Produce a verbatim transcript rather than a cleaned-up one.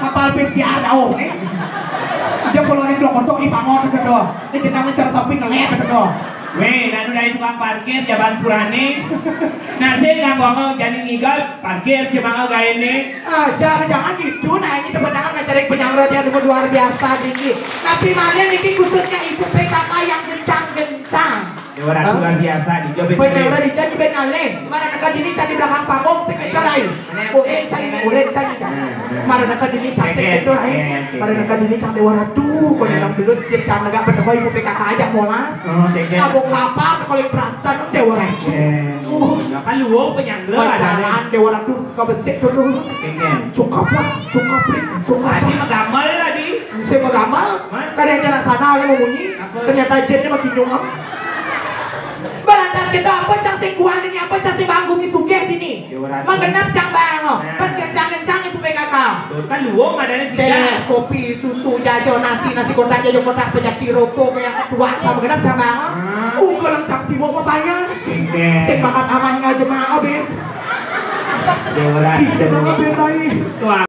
kapal P C R jauh nih. Dia kalau nih celok kontok ipangon gitu doh. Ini jenang cara samping ngelep gitu doh. Weh, nanu dari tukang parkir jaban purane. Nasi nggak ngomong jadi ngigal parkir cuma ngau gaya ini. Ah, jangan jangan gitu. Nah ini teman-teman ngajarin penyangga dia dengan luar biasa tinggi. Tapi Marian ini khususnya ibu P K K yang gencang-gencang. Orang luar biasa di Jobe. Penyangga di jadi benale. Mana nak dini tadi belakang panggung tiket lain. Ulen cari ulen cari kan. Mana nak dini cantik itu lain. Mana nak dini cantik warna tuh. Kalau dalam dulu gencang agak betul ibu P K K aja molas. Oh, tiket. Kapal kalau perasaan dewa kan luwung penyangga ada dewa itu suka besek dulu cukup lah cukup cukup tadi magamal tadi saya magamal kan yang jalan sana yang mau bunyi ternyata jennya makin nyungap Balantas kita apa cang sing kuan ini apa cang sing banggung ni sugih sini. Manggenap cang bang. Kan kencang-kencang ibu P K K. Kan luwung adanya sih. Teh, kopi, susu, jajo, nasi, nasi kotak, jajo kotak, penyakit rokok kayak tua sama genap cang bang. Uh, kalau cang sibuk apa bayar? Sing makan amah ngaje mah abis. Dewa. Bisa nang abis lagi.